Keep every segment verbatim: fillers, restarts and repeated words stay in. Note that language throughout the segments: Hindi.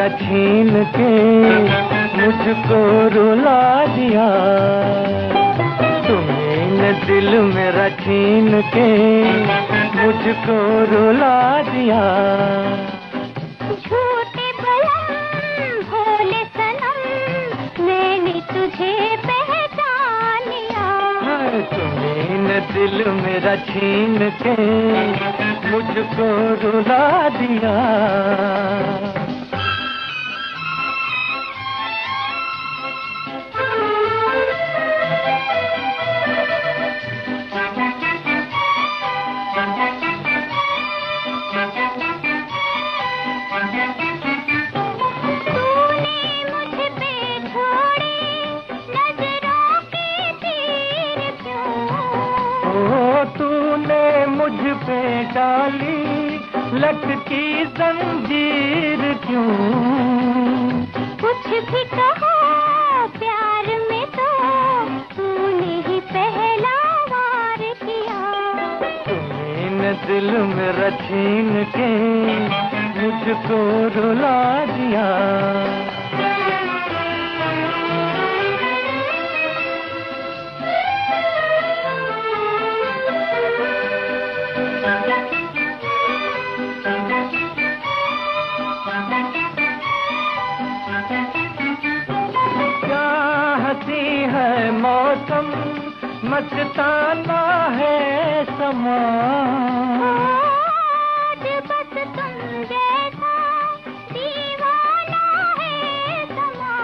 मेरा छीन के मुझको रुला दिया, तुमने दिल मेरा छीन के मुझको रुला दिया। झूठे बलम भोले सनम मैंने तुझे पहचान लिया, तुमने दिल मेरा छीन के मुझको रुला दिया। मुझ पे डाली लटकी जंजीर क्यों? कुछ भी कहो प्यार में तो तूने ही पहला वार किया, तुमने दिल मेरा छीन के मुझको रुला दिया। है मौसम मस्ताना है समा, आज बस तुम जैसा दीवाना है समा।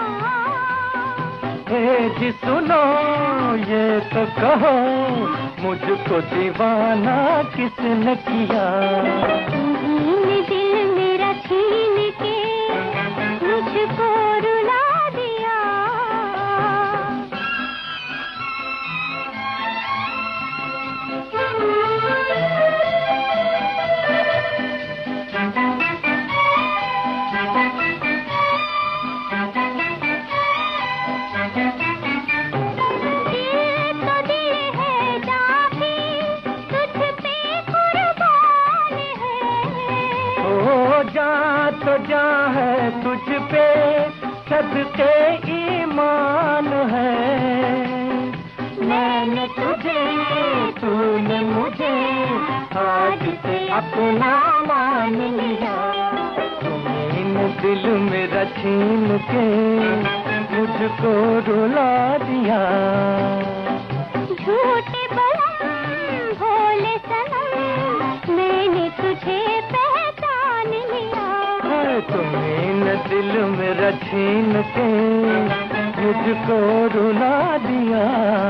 हे जी सुनो ये तो कहो मुझको दीवाना किसने किया? तुमने दिल मेरा छीन के मुझको रुला दिया। जा तो जा है तुझ पे सदके ईमान है, मैंने तुझे तूने मुझे आज से अपना मान लिया। तुमने दिल मेरा छीन के मुझको रुला दिया। झूठे बलम भोले सनम मैंने तुझे पहचान लिया, तुमने दिल मेरा छीन के मुझको रुला दिया।